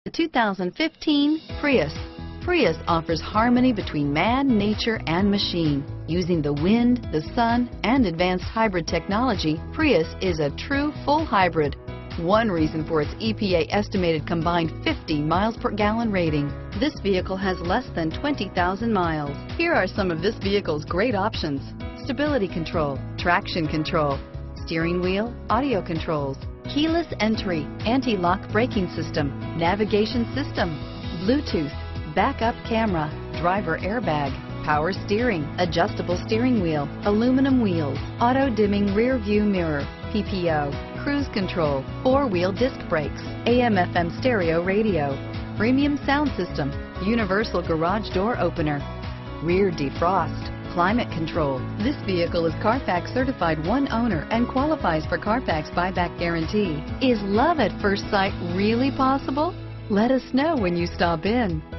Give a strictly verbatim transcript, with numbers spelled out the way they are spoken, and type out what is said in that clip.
The two thousand fifteen Prius. Prius offers harmony between man, nature, and machine. Using the wind, the sun, and advanced hybrid technology, Prius is a true full hybrid. One reason for its E P A estimated combined fifty miles per gallon rating. This vehicle has less than twenty thousand miles. Here are some of this vehicle's great options: stability control, traction control, steering wheel audio controls, keyless entry, anti-lock braking system, navigation system, Bluetooth, backup camera, driver airbag, power steering, adjustable steering wheel, aluminum wheels, auto dimming rear view mirror, P P O, cruise control, four-wheel disc brakes, A M F M stereo radio, premium sound system, universal garage door opener, rear defrost, climate control. This vehicle is Carfax certified one owner and qualifies for Carfax buyback guarantee. Is love at first sight really possible? Let us know when you stop in.